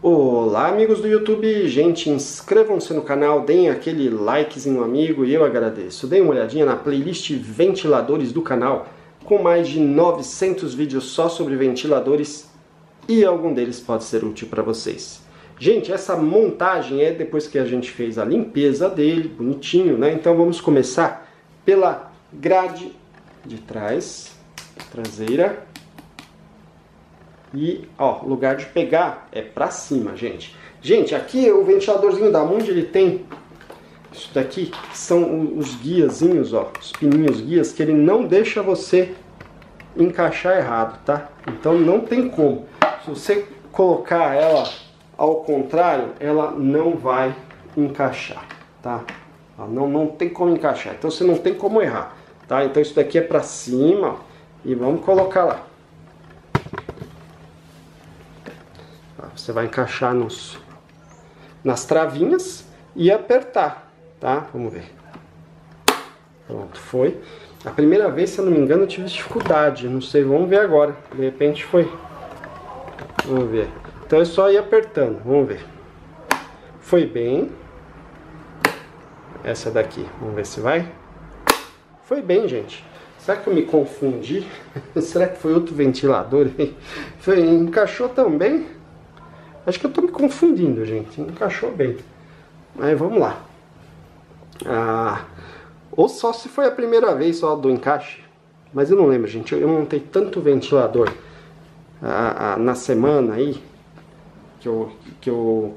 Olá amigos do YouTube, gente, inscrevam-se no canal, deem aquele likezinho amigo e eu agradeço. Deem uma olhadinha na playlist ventiladores do canal, com mais de 900 vídeos só sobre ventiladores e algum deles pode ser útil para vocês. Gente, essa montagem é depois que a gente fez a limpeza dele, bonitinho, né? Então vamos começar pela grade de trás, traseira. E, ó, lugar de pegar é pra cima, gente. Gente, aqui o ventiladorzinho da Mundi, ele tem isso daqui, que são os guiazinhos, ó, os pininhos guias, que ele não deixa você encaixar errado, tá? Então não tem como. Se você colocar ela ao contrário, ela não vai encaixar, tá? Não tem como encaixar, então você não tem como errar, tá? Então isso daqui é pra cima, ó, e vamos colocar lá. Você vai encaixar nas travinhas e apertar, tá? Vamos ver. Pronto, foi. A primeira vez, se eu não me engano, eu tive dificuldade. Não sei, vamos ver agora. De repente foi. Vamos ver. Então é só ir apertando, vamos ver. Foi bem. Essa daqui, vamos ver se vai. Foi bem, gente. Será que eu me confundi? Será que foi outro ventilador? Encaixou também? Acho que eu tô me confundindo, gente. Encaixou bem. Mas vamos lá. Ou só se foi a primeira vez só do encaixe. Mas eu não lembro, gente. Eu montei tanto ventilador na semana aí que eu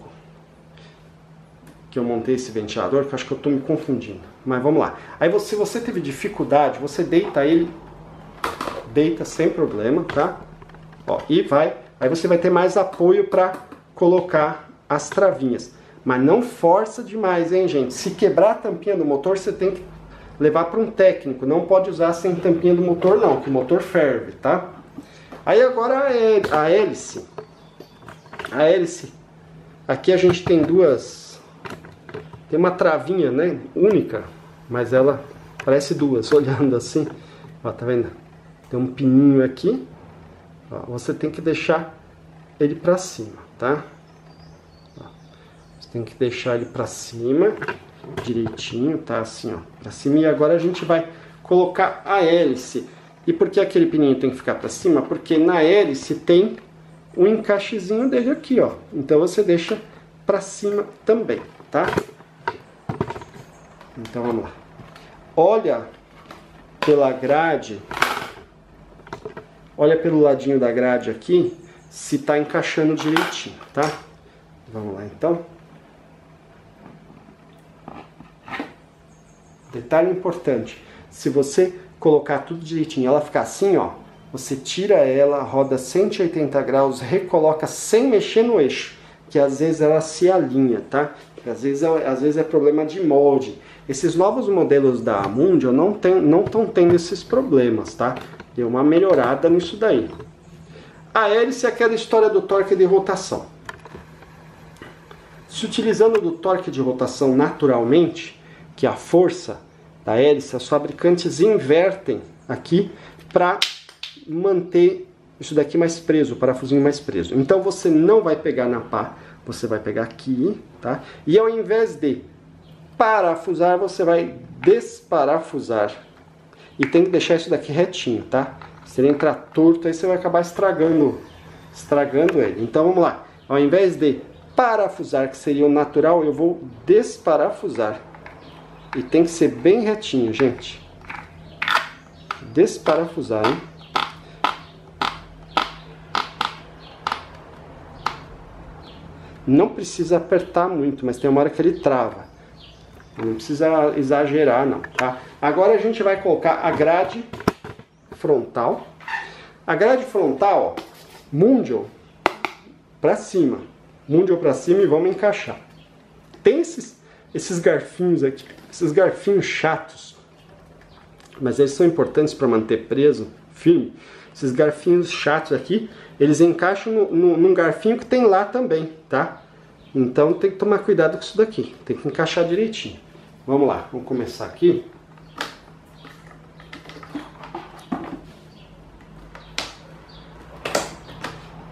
montei esse ventilador, que eu acho que eu tô me confundindo. Mas vamos lá. Aí se você teve dificuldade, você deita ele. Deita sem problema, tá? Ó, e vai. Aí você vai ter mais apoio para colocar as travinhas. Mas não força demais, hein, gente? Se quebrar a tampinha do motor, você tem que levar para um técnico. Não pode usar sem tampinha do motor, não, que o motor ferve, tá? Aí agora a hélice. A hélice. Aqui a gente tem duas. Tem uma travinha, né? Única. Mas ela parece duas, olhando assim. Ó, tá vendo? Tem um pininho aqui. Ó, você tem que deixar ele para cima, tá? Ó, você tem que deixar ele para cima, direitinho, tá? Assim, ó, para cima. E agora a gente vai colocar a hélice. E por que aquele pininho tem que ficar para cima? Porque na hélice tem um encaixezinho dele aqui, ó. Então você deixa para cima também, tá? Então vamos lá. Olha pela grade. Olha pelo ladinho da grade aqui, se tá encaixando direitinho, tá? Vamos lá, então. Detalhe importante, se você colocar tudo direitinho, ela ficar assim, ó, você tira ela, roda 180 graus, recoloca sem mexer no eixo, que às vezes ela se alinha, tá? Às vezes é problema de molde. Esses novos modelos da Mundial não estão tendo esses problemas, tá? Deu uma melhorada nisso daí. A hélice é aquela história do torque de rotação. Se utilizando do torque de rotação naturalmente, que é a força da hélice, os fabricantes invertem aqui para manter isso daqui mais preso, o parafusinho mais preso. Então você não vai pegar na pá, você vai pegar aqui, tá? E ao invés de parafusar, você vai desparafusar. E tem que deixar isso daqui retinho, tá? Se ele entrar torto, aí você vai acabar estragando ele. Então vamos lá. Ao invés de parafusar, que seria o natural, eu vou desparafusar. E tem que ser bem retinho, gente. Desparafusar, hein? Não precisa apertar muito, mas tem uma hora que ele trava. Não precisa exagerar, não, tá? Agora a gente vai colocar a grade frontal. A grade frontal, ó, Mundial pra cima. Mundial pra cima e vamos encaixar. Tem esses garfinhos aqui, esses garfinhos chatos. Mas eles são importantes para manter preso, firme. Esses garfinhos chatos aqui, eles encaixam num garfinho que tem lá também, tá? Então tem que tomar cuidado com isso daqui. Tem que encaixar direitinho. Vamos lá, vamos começar aqui.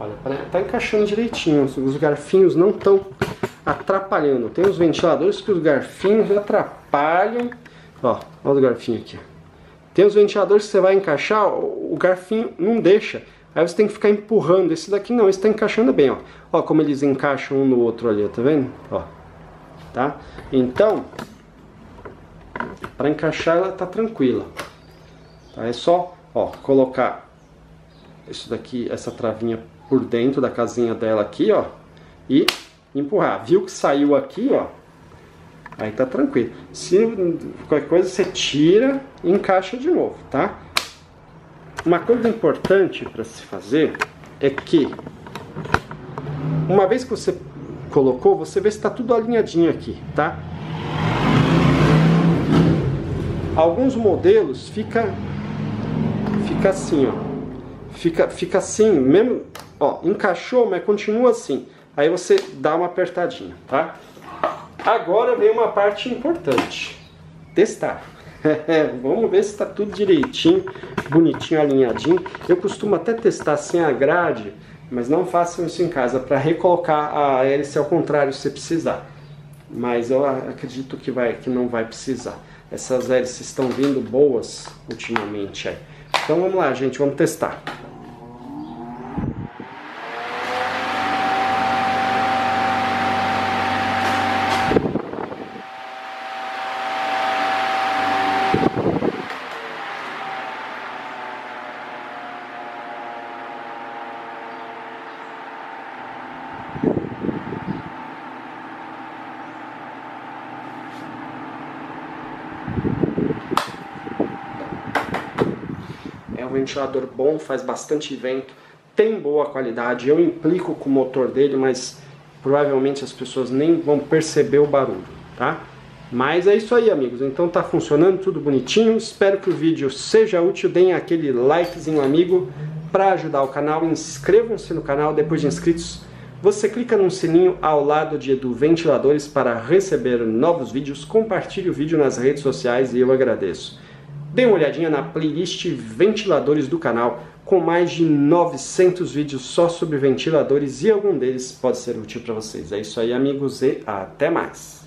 Olha, tá encaixando direitinho, os garfinhos não estão atrapalhando. Tem os ventiladores que os garfinhos atrapalham. Ó, olha o garfinho aqui. Tem os ventiladores que você vai encaixar, o garfinho não deixa. Aí você tem que ficar empurrando. Esse daqui não, esse tá encaixando bem, ó. Ó como eles encaixam um no outro ali, tá vendo? Ó, tá? Então, para encaixar ela tá tranquila. Tá? É só, ó, colocar isso daqui, essa travinha por dentro da casinha dela aqui, ó, e empurrar. Viu que saiu aqui, ó? Aí tá tranquilo. Se qualquer coisa você tira e encaixa de novo, tá? Uma coisa importante para se fazer é que uma vez que você colocou, você vê se tá tudo alinhadinho aqui, tá? Alguns modelos fica assim, ó. Fica assim, mesmo, ó, encaixou, mas continua assim. Aí você dá uma apertadinha, tá? Agora vem uma parte importante. Testar. Vamos ver se está tudo direitinho, bonitinho, alinhadinho. Eu costumo até testar sem a grade, mas não façam isso em casa, para recolocar a hélice ao contrário se precisar. Mas eu acredito que não vai precisar. Essas hélices estão vindo boas ultimamente. Aí. Então vamos lá, gente, vamos testar. É um ventilador bom, faz bastante vento, tem boa qualidade. Eu implico com o motor dele, mas provavelmente as pessoas nem vão perceber o barulho, tá? Mas é isso aí, amigos. Então tá funcionando, tudo bonitinho. Espero que o vídeo seja útil. Deem aquele likezinho, amigo, para ajudar o canal. Inscrevam-se no canal. Depois de inscritos, você clica no sininho ao lado de Edu Ventiladores para receber novos vídeos. Compartilhe o vídeo nas redes sociais e eu agradeço. Dê uma olhadinha na playlist Ventiladores do canal, com mais de 900 vídeos só sobre ventiladores e algum deles pode ser útil para vocês. É isso aí, amigos, e até mais!